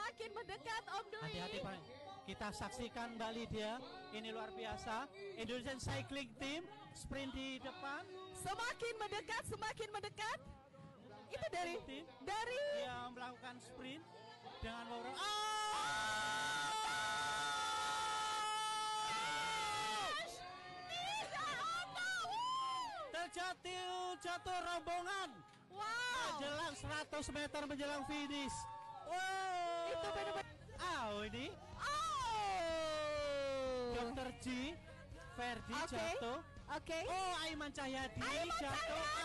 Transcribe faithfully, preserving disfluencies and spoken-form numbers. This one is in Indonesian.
semakin mendekat Om Dwi. Hati-hati Pak. Kita saksikan Mbak Lydia. Ini luar biasa. Indonesian Cycling Team sprint di depan. Semakin mendekat, semakin mendekat. Itu dari Tim dari yang melakukan sprint dengan lorong. Oh! Tidak apa? Terjatuh jatuh rombongan. Wow. Menjelang seratus meter menjelang finish. Wow. Itu benar-benar. Oh ini. Oh. Dokter G, Ferdi Oke. jatuh. Oke. Oh Aiman Cahyadi Aiman jatuh. Cahyadi.